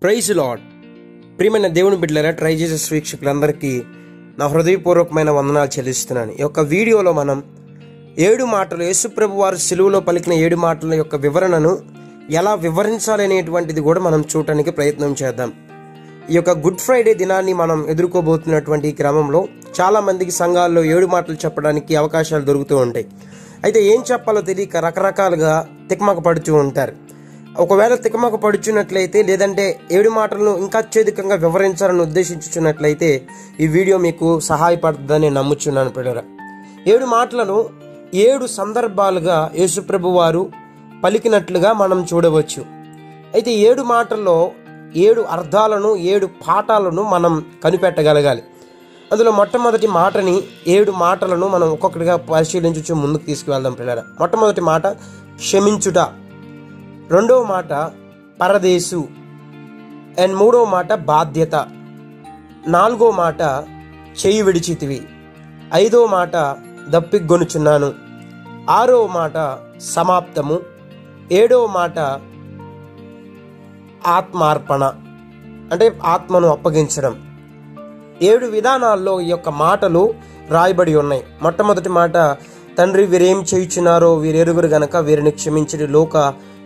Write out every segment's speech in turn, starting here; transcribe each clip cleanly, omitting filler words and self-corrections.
Praise lord. ప్రియమైన దేవుని బిడ్డలారా, ట్రై జీసస్ వీక్షకులందరికీ నా హృదయపూర్వకమైన వందనాలు చెల్లిస్తున్నాను. ఈ యొక్క వీడియోలో మనం 7 మాటలు, యేసుప్రభు వారు సిలువలో పలికిన 7 మాటల యొక్క వివరణను ఎలా వివరించాలి అనేటువంటిది కూడా మనం చూడటానికి ప్రయత్నం చేద్దాం. ఈ యొక్క గుడ్ ఫ్రైడే దినాన్ని మనం ఎదుర్కోబోతున్నటువంటి ఈ క్రమంలో చాలా మందికి సంఘాల్లో 7 మాటలు చెప్పడానికి అవకాశాలు దొరుకుతూ ఉంటాయి. అయితే ఏం చెప్పాలో తెలియక రకరకాలుగా తికమక పడుతూ ఉంటారు. ఒకవేళ తికమక పడుచున్నట్లయితే, లేదంటే 7 మాటలను ఇంకా అత్యధికంగా వివరించాలని ఉద్దేశించున్నట్లయితే ఈ వీడియో మీకు సహాయపడుతుందని నేను నమ్ముచున్నాను. పిల్లరా, 7 మాటలను 7 సందర్భాలుగా యేసుప్రభు వారు పలికినట్లుగా మనం చూడవచ్చు. అయితే 7 మాటల్లో 7 అర్థాలను, 7 పాఠాలను మనం కనిపెట్టగలగాలి. అందులో మొట్టమొదటి మాటని, 7 మాటలను మనం ఒక్కొక్కటిగా పరిశీలించు ముందుకు తీసుకువెళ్దాం. పిల్లరా, మొట్టమొదటి మాట క్షమించుట, రెండవ మాట పరదేశు, అండ్ మూడవ మాట బాధ్యత, నాలుగో మాట చెయ్యి విడిచితివి, ఐదవ మాట దప్పిగొనుచున్నాను, ఆరవ మాట సమాప్తము, ఏడవ మాట ఆత్మార్పణ అంటే ఆత్మను అప్పగించడం. 7 విధానాల్లో ఈ యొక్క మాటలు రాయబడి ఉన్నాయి. మొట్టమొదటి మాట, తండ్రి వీరేం చేయుచున్నారో వీరెరుగురు గనక వీరిని క్షమించడి, లోక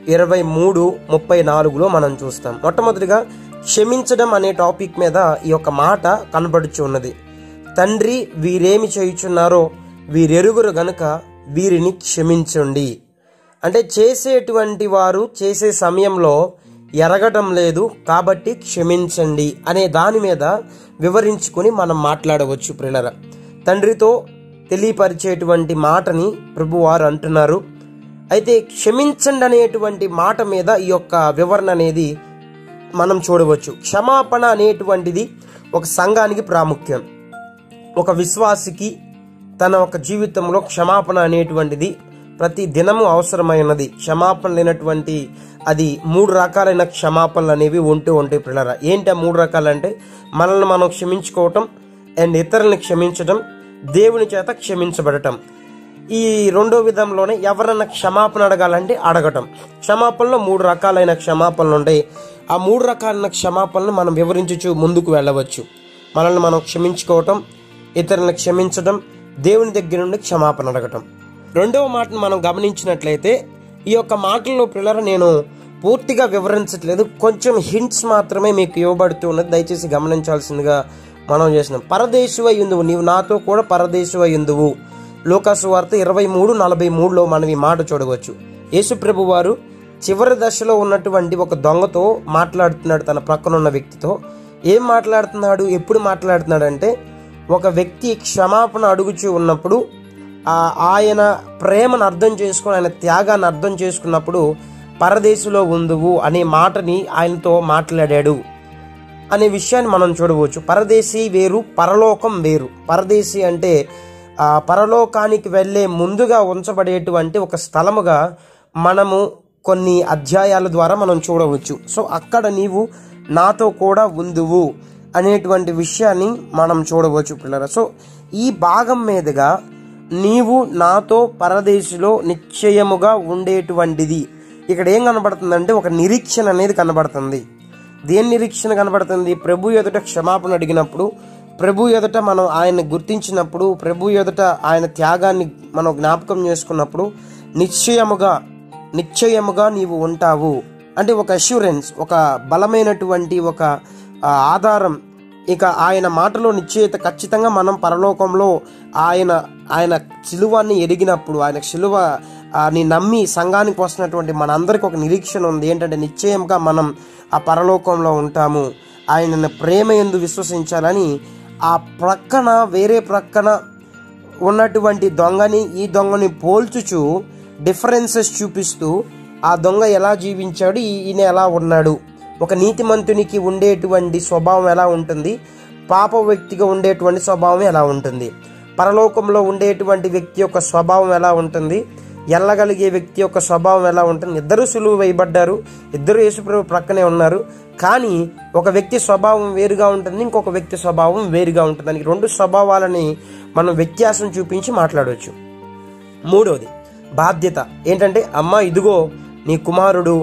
23:34లో మనం చూస్తాం. మొట్టమొదటిగా క్షమించడం అనే టాపిక్ మీద ఈ యొక్క మాట కనబడుచు ఉన్నది. తండ్రి వీరేమి చేయుచున్నారో వీరెరుగురు గనక వీరిని క్షమించండి అంటే చేసేటువంటి వారు చేసే సమయంలో ఎరగటం లేదు కాబట్టి క్షమించండి అనే దాని మీద వివరించుకుని మనం మాట్లాడవచ్చు. ప్రియులారా, తండ్రితో తెలియపరిచేటువంటి మాటని ప్రభువారు అంటున్నారు. అయితే క్షమించండి అనేటువంటి మాట మీద ఈ యొక్క వివరణ అనేది మనం చూడవచ్చు. క్షమాపణ అనేటువంటిది ఒక సంఘానికి ప్రాముఖ్యం. ఒక విశ్వాసికి తన ఒక జీవితంలో క్షమాపణ అనేటువంటిది ప్రతి దినము అవసరమైనది. క్షమాపణ లేనటువంటి అది 3 రకాలైన క్షమాపణలు అనేవి ఉంటూ ఉంటాయి. పిల్లరా, ఏంటి ఆ 3 రకాలంటే, మనల్ని మనం క్షమించుకోవటం, అండ్ ఇతరులను క్షమించడం, దేవుని చేత క్షమించబడటం. ఈ రెండో విధంలోనే ఎవరన్నా క్షమాపణ అడగాలంటే అడగటం. క్షమాపణలో 3 రకాలైన క్షమాపణలు ఉంటాయి. ఆ 3 రకాలైన క్షమాపణలు మనం వివరించుచు ముందుకు వెళ్ళవచ్చు. మనల్ని మనం క్షమించుకోవటం, ఇతరులను క్షమించడం, దేవుని దగ్గర నుండి క్షమాపణ అడగటం. రెండవ మాటను మనం గమనించినట్లయితే, ఈ యొక్క మాటల్లో పిల్లలు నేను పూర్తిగా వివరించట్లేదు, కొంచెం హింట్స్ మాత్రమే మీకు ఇవ్వబడుతూ ఉన్నది. దయచేసి గమనించాల్సిందిగా మనం చేసినాం. పరదేశువై యుందువు, నీవు నాతో కూడా పరదేశువై యుందువు. లూకాసు వార్త 23:43లో మనం ఈ మాట చూడవచ్చు. యేసుప్రభు వారు చివరి దశలో ఉన్నటువంటి ఒక దొంగతో మాట్లాడుతున్నాడు. తన ప్రక్కనున్న వ్యక్తితో ఏం మాట్లాడుతున్నాడు, ఎప్పుడు మాట్లాడుతున్నాడు అంటే, ఒక వ్యక్తి క్షమాపణ అడుగుచూ ఉన్నప్పుడు ఆయన ప్రేమను అర్థం చేసుకుని, ఆయన త్యాగాన్ని అర్థం చేసుకున్నప్పుడు పరదేశులో ఉందువు అనే మాటని ఆయనతో మాట్లాడాడు అనే విషయాన్ని మనం చూడవచ్చు. పరదేశీ వేరు, పరలోకం వేరు. పరదేశీ అంటే పరలోకానికి వెళ్ళే ముందుగా ఉంచబడేటువంటి ఒక స్థలముగా మనము కొన్ని అధ్యాయాల ద్వారా మనం చూడవచ్చు. సో అక్కడ నీవు నాతో కూడా ఉందువు అనేటువంటి విషయాన్ని మనం చూడవచ్చు పిల్లరా. సో ఈ భాగం మీదుగా నీవు నాతో పరదేశిలో నిశ్చయముగా ఉండేటువంటిది, ఇక్కడ ఏం కనబడుతుందంటే ఒక నిరీక్షణ అనేది కనబడుతుంది. దేని నిరీక్షణ కనబడుతుంది? ప్రభు ఎదుట క్షమాపణ అడిగినప్పుడు, ప్రభు ఎదుట మనం ఆయన్ని గుర్తించినప్పుడు, ప్రభు ఎదుట ఆయన త్యాగాన్ని మనం జ్ఞాపకం చేసుకున్నప్పుడు నిశ్చయముగా నీవు ఉంటావు అంటే ఒక అష్యూరెన్స్, ఒక బలమైనటువంటి ఒక ఆధారం. ఇక ఆయన మాటలో నిశ్చయిత, ఖచ్చితంగా మనం పరలోకంలో ఆయన శిలువాన్ని ఎరిగినప్పుడు, ఆయన శిలువని నమ్మి సంఘానికి వస్తున్నటువంటి మనందరికీ ఒక నిరీక్షణ ఉంది. ఏంటంటే నిశ్చయంగా మనం ఆ పరలోకంలో ఉంటాము. ఆయన ప్రేమ యందు విశ్వసించాలని ఆ ప్రక్కన, వేరే ప్రక్కన ఉన్నటువంటి దొంగని ఈ దొంగని పోల్చుచు డిఫరెన్సెస్ చూపిస్తూ ఆ దొంగ ఎలా జీవించాడు, ఈయన ఎలా ఉన్నాడు, ఒక నీతిమంతునికి ఉండేటువంటి స్వభావం ఎలా ఉంటుంది, పాప వ్యక్తిగా ఉండేటువంటి స్వభావం ఎలా ఉంటుంది, పరలోకంలో ఉండేటువంటి వ్యక్తి యొక్క స్వభావం ఎలా ఉంటుంది, ఎల్లగలిగే వ్యక్తి యొక్క స్వభావం ఎలా ఉంటుంది. ఇద్దరు సులువు వేయబడ్డారు, ఇద్దరు యేసుప్రభు ప్రక్కనే ఉన్నారు. కానీ ఒక వ్యక్తి స్వభావం వేరుగా ఉంటుంది, ఇంకొక వ్యక్తి స్వభావం వేరుగా ఉంటుంది. దానికి 2 స్వభావాలని మనం వ్యత్యాసం చూపించి మాట్లాడవచ్చు. మూడోది బాధ్యత. ఏంటంటే, అమ్మ ఇదిగో నీ కుమారుడు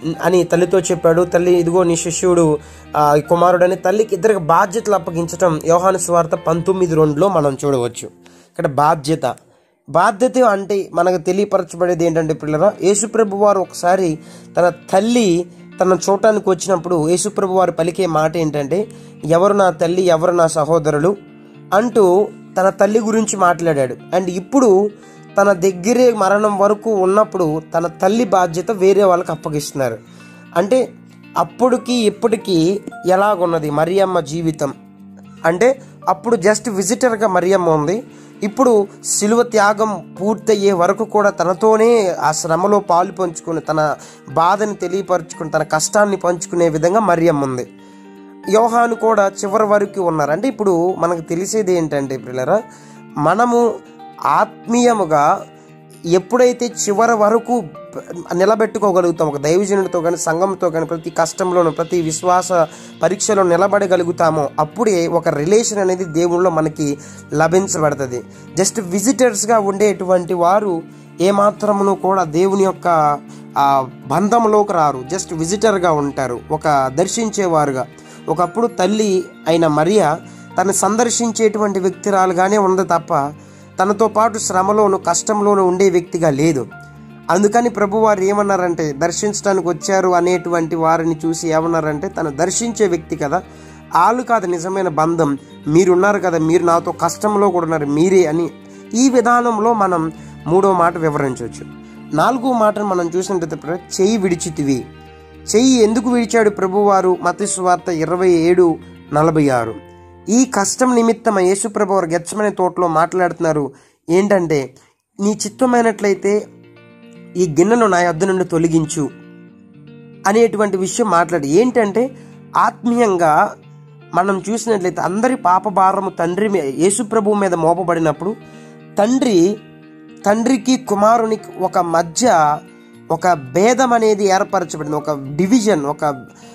అని తల్లితో చెప్పాడు. తల్లి ఇదిగో నీ శిష్యుడు కుమారుడని తల్లికి ఇద్దరికి బాధ్యతలు అప్పగించడం యోహాను సువార్త 19:2 మనం చూడవచ్చు. ఇక్కడ బాధ్యత అంటే మనకు తెలియపరచబడేది ఏంటంటే పిల్లరా, యేసుప్రభు వారు ఒకసారి తన తల్లి తన చూడటానికి వచ్చినప్పుడు యేసుప్రభు వారు పలికే మాట ఏంటంటే, ఎవరు నా తల్లి, ఎవరు నా సహోదరులు అంటూ తన తల్లి గురించి మాట్లాడాడు. అండ్ ఇప్పుడు తన దగ్గరే మరణం వరకు ఉన్నప్పుడు తన తల్లి బాధ్యత వేరే వాళ్ళకి అప్పగిస్తున్నారు. అంటే అప్పటికి ఇప్పటికీ ఎలాగున్నది మరియమ్మ జీవితం అంటే, అప్పుడు జస్ట్ విజిటర్గా మరియమ్మ ఉంది. ఇప్పుడు శిలువ త్యాగం పూర్తయ్యే వరకు కూడా తనతోనే ఆ శ్రమలో పాలు పంచుకుని, తన బాధని తెలియపరుచుకుని, తన కష్టాన్ని పంచుకునే విధంగా మరియమ్మ ఉంది. యోహాను కూడా చివరి వరకు ఉన్నారు. అంటే ఇప్పుడు మనకు తెలిసేది ఏంటంటే పిల్లరా, మనము ఆత్మీయముగా ఎప్పుడైతే చివరి వరకు నిలబెట్టుకోగలుగుతాం, ఒక దైవజనుడితో కానీ సంఘంతో కానీ ప్రతి కష్టంలోనూ ప్రతి విశ్వాస పరీక్షలో నిలబడగలుగుతామో అప్పుడే ఒక రిలేషన్ అనేది దేవుళ్ళలో మనకి లభించబడుతుంది. జస్ట్ విజిటర్స్గా ఉండేటువంటి వారు ఏమాత్రమును కూడా దేవుని యొక్క బంధంలోకి రారు, జస్ట్ విజిటర్గా ఉంటారు, ఒక దర్శించేవారుగా. ఒకప్పుడు తల్లి అయిన మరియా తను సందర్శించేటువంటి వ్యక్తిరాలుగానే ఉంది తప్ప తనతో పాటు శ్రమలోను కష్టంలోనూ ఉండే వ్యక్తిగా లేదు. అందుకని ప్రభువారు ఏమన్నారంటే, దర్శించడానికి వచ్చారు అనేటువంటి వారిని చూసి ఏమన్నారంటే, తను దర్శించే వ్యక్తి కదా, వాళ్ళు కాదు నిజమైన బంధం, మీరున్నారు కదా, మీరు నాతో కష్టంలో కూడా ఉన్నారు మీరే అని. ఈ విధానంలో మనం 3వ మాట వివరించవచ్చు. 4వ మాటను మనం చూసినట్లయితే, చెయ్యి విడిచితివి. చెయ్యి ఎందుకు విడిచాడు ప్రభువారు? మత్తయి సువార్త 27:46. ఈ కష్టం నిమిత్తం యేసుప్రభు వారు గెత్సెమనే తోటలో మాట్లాడుతున్నారు. ఏంటంటే, నీ చిత్తమైనట్లయితే ఈ గిన్నెను నా యొద్ద నుండి తొలగించు అనేటువంటి విషయం మాట్లాడి. ఏంటంటే, ఆత్మీయంగా మనం చూసినట్లయితే అందరి పాప భారము తండ్రి యేసుప్రభు మీద మోపబడినప్పుడు తండ్రికి కుమారునికి ఒక మధ్య ఒక భేదం అనేది ఏర్పరచబడింది, ఒక డివిజన్, ఒక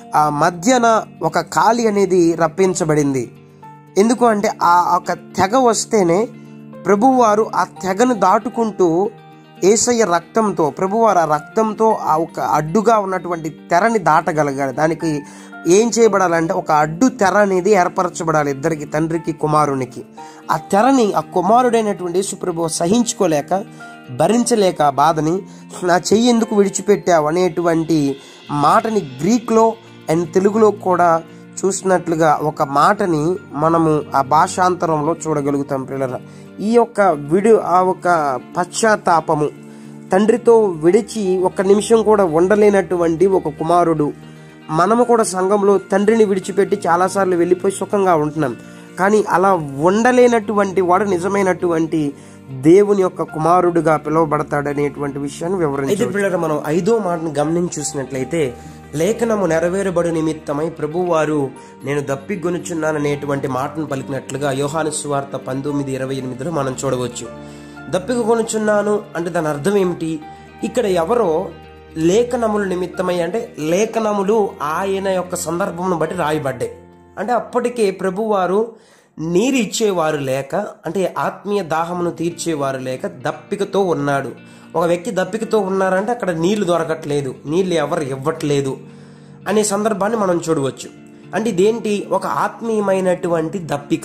మధ్యన ఒక ఖాళీ అనేది రప్పించబడింది. ఎందుకు అంటే ఆ ఒక తెగ వస్తేనే ప్రభువారు ఆ తెగను దాటుకుంటూ యేసయ్య రక్తంతో, ప్రభువారు ఆ రక్తంతో ఆ ఒక అడ్డుగా ఉన్నటువంటి తెరని దాటగలగాలి. దానికి ఏం చేయబడాలంటే ఒక అడ్డు తెర అనేది ఏర్పరచబడాలి ఇద్దరికి, తండ్రికి కుమారునికి. ఆ తెరని ఆ కుమారుడైనటువంటి యేసుప్రభువు సహించుకోలేక, భరించలేక బాధని, నా చెయ్యి ఎందుకు విడిచిపెట్టావు అనేటువంటి మాటని గ్రీక్లో అండ్ తెలుగులో కూడా చూసినట్లుగా ఒక మాటని మనము ఆ భాషాంతరంలో చూడగలుగుతాం పిల్లల. ఈ యొక్క ఆ ఒక పశ్చాత్తాపము, తండ్రితో విడిచి ఒక్క నిమిషం కూడా ఉండలేనటువంటి ఒక కుమారుడు. మనము కూడా సంఘంలో తండ్రిని విడిచిపెట్టి చాలాసార్లు వెళ్ళిపోయి సుఖంగా ఉంటున్నాం. కానీ అలా ఉండలేనటువంటి వాడు నిజమైనటువంటి దేవుని యొక్క కుమారుడుగా పిలువబడతాడనేటువంటి విషయాన్ని వివరించారు. అయితే పిల్లలు మనం 5వ మాటను గమనించి చూసినట్లయితే, లేఖనము నెరవేరబడు నిమిత్తమై ప్రభువారు నేను దప్పిగొనుచున్నాననేటువంటి మాటను పలికినట్లుగా యోహాను సువార్త 19:28 మనం చూడవచ్చు. దప్పిగొనుచున్నాను అంటే దాని అర్థం ఏమిటి? ఇక్కడ ఎవరో లేఖనముల నిమిత్తమై అంటే లేఖనములు ఆయన యొక్క సందర్భమును బట్టి రాయబడ్డాయి. అంటే అప్పటికే ప్రభువారు నీరు ఇచ్చేవారు లేక, అంటే ఆత్మీయ దాహమును తీర్చేవారు లేక దప్పికతో ఉన్నాడు. ఒక వ్యక్తి దప్పికతో ఉన్నారంటే అక్కడ నీళ్లు దొరకట్లేదు, నీళ్లు ఎవరు ఇవ్వట్లేదు అనే సందర్భాన్ని మనం చూడవచ్చు. అంటే ఇదేంటి? ఒక ఆత్మీయమైనటువంటి దప్పిక.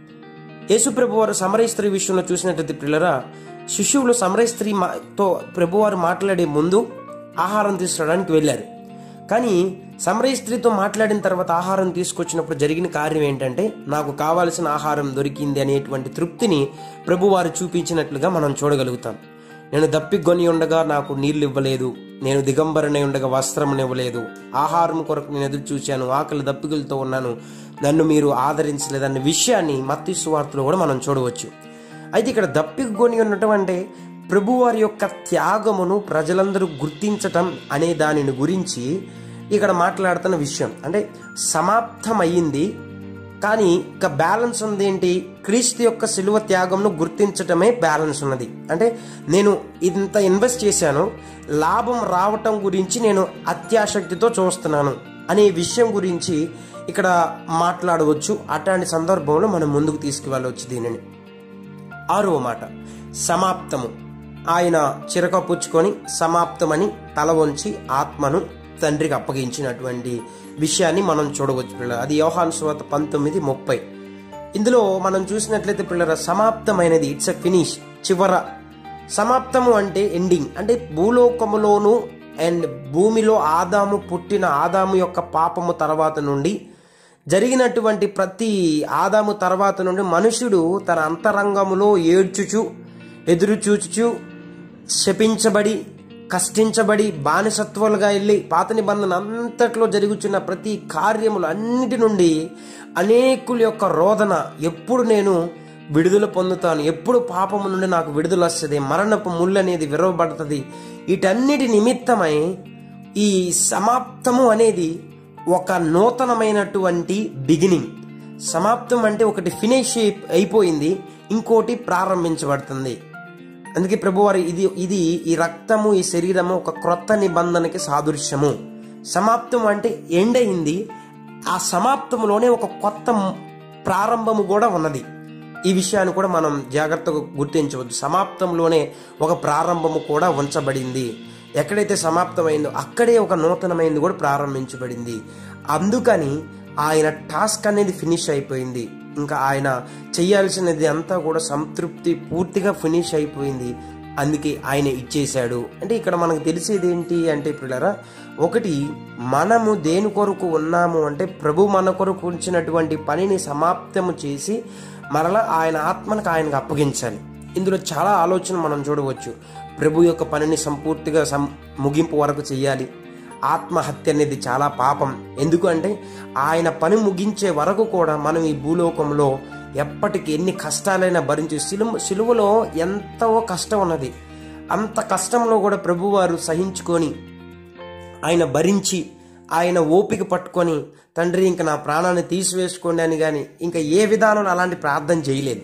యేసుప్రభు వారు సమరయ స్త్రీ విషయంలో చూసినట్లయితే పిల్లరా, శిష్యువులు సమరయ స్త్రీతో ప్రభువారు మాట్లాడే ముందు ఆహారం తీసుకురావడానికి వెళ్ళారు. కానీ సమరయ స్త్రీతో మాట్లాడిన తర్వాత ఆహారం తీసుకొచ్చినప్పుడు జరిగిన కార్యం ఏంటంటే, నాకు కావాల్సిన ఆహారం దొరికింది అనేటువంటి తృప్తిని ప్రభువారు చూపించినట్లుగా మనం చూడగలుగుతాం. నేను దప్పిగొని ఉండగా నాకు నీళ్లు ఇవ్వలేదు, నేను దిగంబరనై ఉండగా వస్త్రం ఇవ్వలేదు, ఆహారం కొరకు నేను ఎదురు చూశాను, ఆకలి దప్పికలతో ఉన్నాను, నన్ను మీరు ఆదరించలేదన్న విషయాన్ని మత్తయి సువార్తలో కూడా మనం చూడవచ్చు. అయితే ఇక్కడ దప్పిగొని ఉండటం అంటే ప్రభువారి యొక్క త్యాగమును ప్రజలందరూ గుర్తించటం అనే దానిని గురించి ఇక్కడ మాట్లాడుతున్న విషయం. అంటే సమాప్తమయ్యింది, కానీ ఇక బ్యాలెన్స్ ఉంది ఏంటి? క్రీస్తు యొక్క శిలువ త్యాగంను గుర్తించటమే బ్యాలెన్స్ ఉన్నది. అంటే నేను ఇంత ఇన్వెస్ట్ చేశాను, లాభం రావటం గురించి నేను అత్యాసక్తితో చూస్తున్నాను అనే విషయం గురించి ఇక్కడ మాట్లాడవచ్చు. అట్లాంటి సందర్భంలో మనం ముందుకు తీసుకువెళ్ళవచ్చు దీనిని. 6వ మాట సమాప్తము. ఆయన చిరక పుచ్చుకొని సమాప్తమని తల వంచి ఆత్మను తండ్రికి అప్పగించినటువంటి విషయాన్ని మనం చూడవచ్చు పిల్లలు. అది యోహాను సువార్త 19:30. ఇందులో మనం చూసినట్లయితే పిల్లల సమాప్తమైనది, ఇట్స్ ఎ ఫినిష్, చివర. సమాప్తము అంటే ఎండింగ్, అంటే భూలోకములోను అండ్ భూమిలో పుట్టిన ఆదాము యొక్క పాపము తర్వాత నుండి జరిగినటువంటి ప్రతి ఆదాము తర్వాత నుండి మనుషుడు తన అంతరంగములో ఏడ్చుచు, ఎదురు చూచుచు, శపించబడి, కష్టించబడి, బానిసత్వాలుగా వెళ్ళి పాత నిబంధన అంతట్లో జరుగుతున్న ప్రతి కార్యములు అన్నిటి నుండి అనేకుల యొక్క రోదన, ఎప్పుడు నేను విడుదల పొందుతాను, ఎప్పుడు పాపము నుండి నాకు విడుదల వస్తుంది, మరణపు ముళ్ళు అనేది విరవబడుతుంది, వీటన్నిటి నిమిత్తమై ఈ సమాప్తము అనేది ఒక నూతనమైనటువంటి బిగినింగ్. సమాప్తం అంటే ఒకటి ఫినిష్ అయిపోయింది, ఇంకోటి ప్రారంభించబడుతుంది. అందుకే ప్రభువారు ఇది ఈ రక్తము, ఈ శరీరము ఒక క్రొత్త నిబంధనకి సాదృశ్యము. సమాప్తం అంటే ఎండ్ అయింది, ఆ సమాప్తంలోనే ఒక కొత్త ప్రారంభము కూడా ఉన్నది. ఈ విషయాన్ని కూడా మనం జాగ్రత్తగా గుర్తించవచ్చు. సమాప్తంలోనే ఒక ప్రారంభము కూడా ఉంచబడింది. ఎక్కడైతే సమాప్తమైందో అక్కడే ఒక నూతనమైంది కూడా ప్రారంభించబడింది. అందుకని ఆయన టాస్క్ అనేది ఫినిష్ అయిపోయింది. ఇంకా ఆయన చేయాల్సినది అంతా కూడా సంతృప్తి పూర్తిగా ఫినిష్ అయిపోయింది. అందుకే ఆయన ఇచ్చేశాడు. అంటే ఇక్కడ మనకు తెలిసేది ఏంటి అంటే పిల్లరా, ఒకటి, మనము దేని కొరకు ఉన్నాము అంటే ప్రభు మన కొరకు ఉంచినటువంటి పనిని సమాప్తము చేసి మరలా ఆయన ఆత్మనికి ఆయనకు అప్పగించాలి. ఇందులో చాలా ఆలోచన మనం చూడవచ్చు. ప్రభు యొక్క పనిని సంపూర్తిగా ముగింపు వరకు చేయాలి. ఆత్మహత్య అనేది చాలా పాపం. ఎందుకంటే ఆయన పని ముగించే వరకు కూడా మనం ఈ భూలోకంలో ఎప్పటికీ ఎన్ని కష్టాలైనా భరించి, సిలువలో ఎంతో కష్టం ఉన్నది, అంత కష్టంలో కూడా ప్రభువారు సహించుకొని, ఆయన భరించి, ఆయన ఓపిక పట్టుకొని, తండ్రి ఇంక నా ప్రాణాన్ని తీసివేసుకోండి అని కానీ ఇంకా ఏ విధానంలో అలాంటి ప్రార్థన చేయలేదు.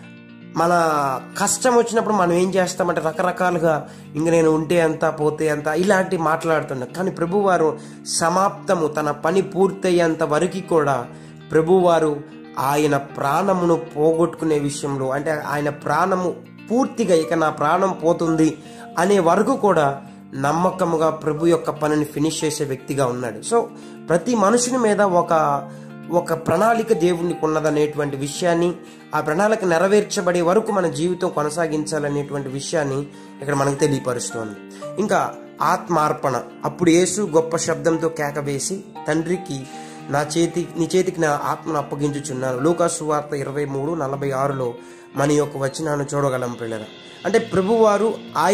మన కష్టం వచ్చినప్పుడు మనం ఏం చేస్తామంటే రకరకాలుగా, ఇంక నేను ఉంటే ఎంత పోతే ఎంత ఇలాంటి మాట్లాడుతున్నాం. కానీ ప్రభువారు సమాప్తము, తన పని పూర్తయ్యేంత వరకు కూడా ప్రభువారు ఆయన ప్రాణమును పోగొట్టుకునే విషయంలో, అంటే ఆయన ప్రాణము పూర్తిగా ఇక నా ప్రాణం పోతుంది అనే వరకు కూడా నమ్మకముగా ప్రభు యొక్క పనిని ఫినిష్ చేసే వ్యక్తిగా ఉన్నాడు. సో ప్రతి మనుషుని మీద ఒక ప్రణాళిక దేవునికి ఉన్నదనేటువంటి విషయాన్ని, ఆ ప్రణాళిక నెరవేర్చబడే వరకు మన జీవితం కొనసాగించాలనేటువంటి విషయాన్ని ఇక్కడ మనకు తెలియపరుస్తోంది. ఇంకా ఆత్మార్పణ. అప్పుడు యేసు గొప్ప శబ్దంతో కేక వేసి, తండ్రికి నీ చేతికి నా ఆత్మను అప్పగించుచున్నాను. లూకా సువార్త 23:46 మన యొక్క వచనాన్ని చూడగలం పిల్లల. అంటే ప్రభువారు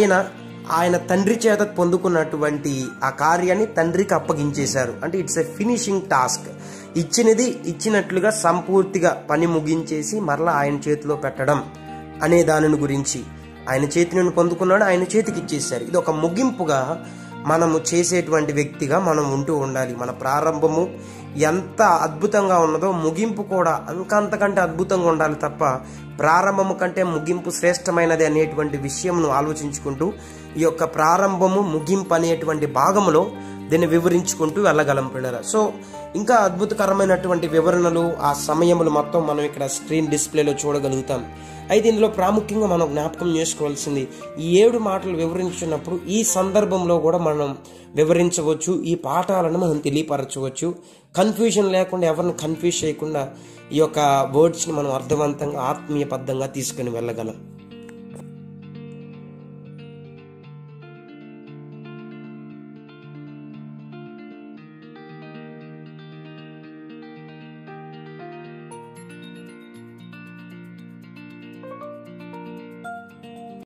ఆయన తండ్రి చేత పొందుకున్నటువంటి ఆ కార్యాన్ని తండ్రికి అప్పగించేశారు. అంటే ఇట్స్ ఎ ఫినిషింగ్ టాస్క్. ఇచ్చినది ఇచ్చినట్లుగా సంపూర్తిగా పని ముగించేసి మరలా ఆయన చేతిలో పెట్టడం అనే దానిని గురించి, ఆయన చేతిని పొందుకున్నాడు, ఆయన చేతికి ఇచ్చేశారు. ఇది ఒక ముగింపుగా మనము చేసేటువంటి వ్యక్తిగా మనం ఉంటూ ఉండాలి. మన ప్రారంభము ఎంత అద్భుతంగా ఉన్నదో ముగింపు కూడా అంతకంటే అద్భుతంగా ఉండాలి తప్ప ప్రారంభము కంటే ముగింపు శ్రేష్టమైనది అనేటువంటి విషయంను ఆలోచించుకుంటూ ఈ యొక్క ప్రారంభము ముగింపు అనేటువంటి భాగములో దీన్ని వివరించుకుంటూ వెళ్ళగలం పిల్లల. సో ఇంకా అద్భుతకరమైనటువంటి వివరణలు, ఆ సమయములు మొత్తం మనం ఇక్కడ స్క్రీన్ డిస్ప్లేలో చూడగలుగుతాం. అయితే ఇందులో ప్రాముఖ్యంగా మనం జ్ఞాపకం చేసుకోవాల్సింది, ఈ 7 మాటలు వివరించినప్పుడు ఈ సందర్భంలో కూడా మనం వివరించవచ్చు, ఈ పాఠాలను మనం తెలియపరచవచ్చు. కన్ఫ్యూజన్ లేకుండా, ఎవరిని కన్ఫ్యూజ్ చేయకుండా ఈ యొక్క వర్డ్స్ని మనం అర్థవంతంగా ఆత్మీయబద్ధంగా తీసుకుని వెళ్ళగలం.